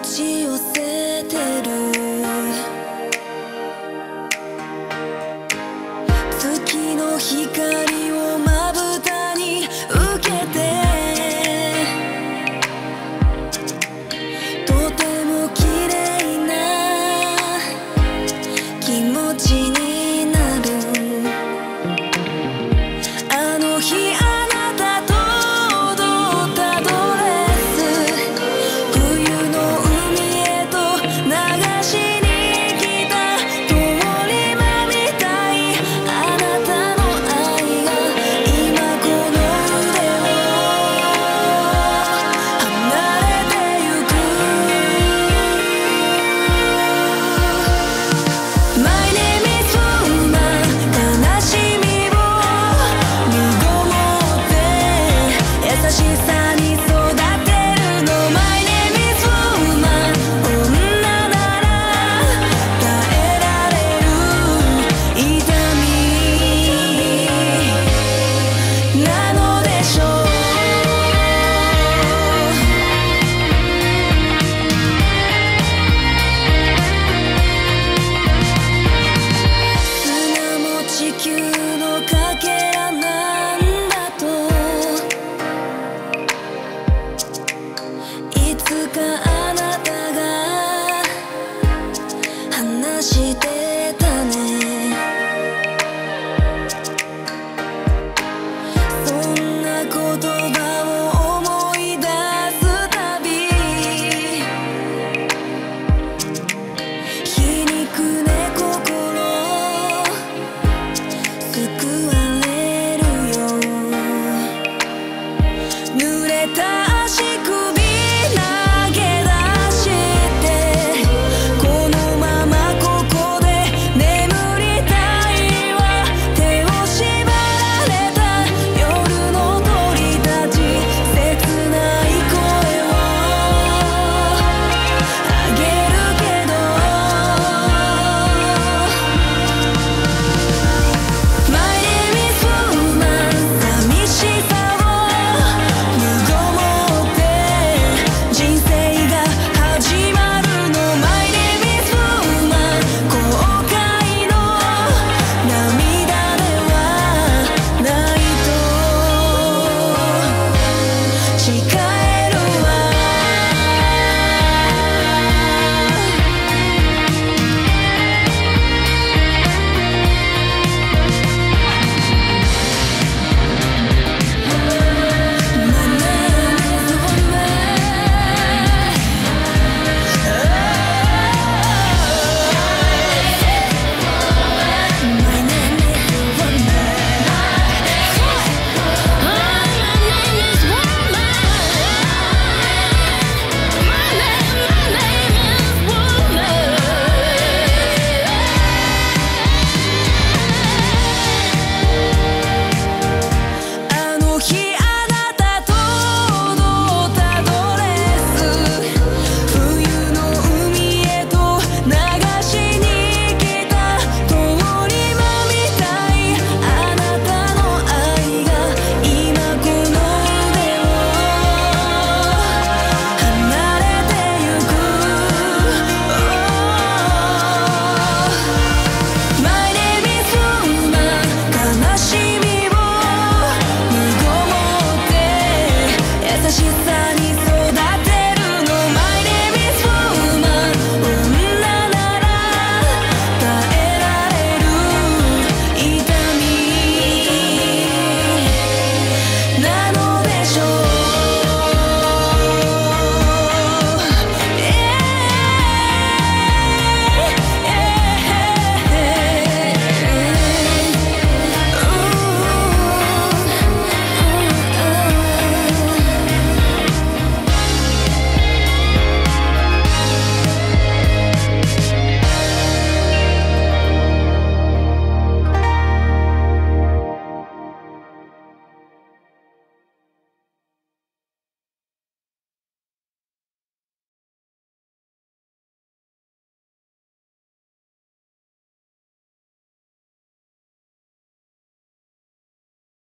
ち寄せてる。月の光をまぶたに受けて、とても綺麗な気持ちになる。あの日あなたと踊ったドレス、冬の海へと流しに来た通り魔みたい。あなたの愛が今この腕を離れてゆく。 My name is Woman、 悲しみを身ごもって優しさに育てるの。 My name is Woman、 女なら耐えられる痛みなのでしょう。砂も地球のかけらなんだといつか